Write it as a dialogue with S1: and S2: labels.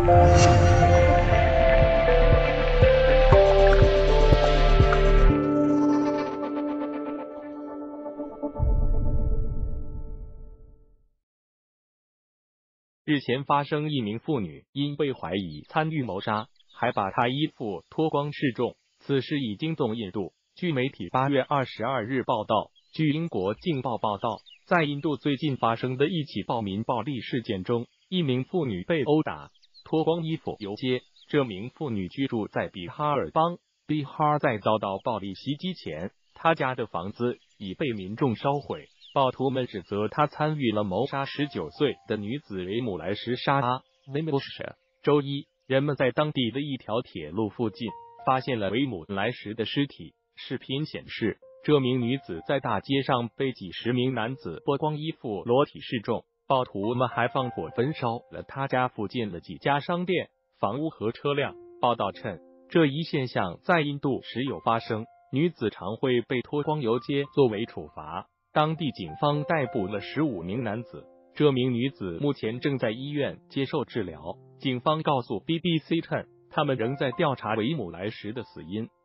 S1: 日前发生一名妇女因被怀疑参与谋杀，还把她衣服脱光示众，此事已惊动印度。据媒体8月22日报道，据英国《镜报》报道，在印度最近发生的一起暴民暴力事件中，一名妇女被殴打，脱光衣服游街。这名妇女居住在比哈尔邦，比哈在遭到暴力袭击前，她家的房子已被民众烧毁。暴徒们指责他参与了谋杀19岁的女子维姆莱什沙拉。周一，人们在当地的一条铁路附近发现了维姆莱什的尸体。视频显示，这名女子在大街上被几十名男子脱光衣服裸体示众，暴徒们还放火焚烧了她家附近的几家商店、房屋和车辆。报道称，这一现象在印度时有发生，女子常会被脱光游街作为处罚。当地警方逮捕了15名男子，这名女子目前正在医院接受治疗。警方告诉 BBC 称，他们仍在调查维姆莱什的死因。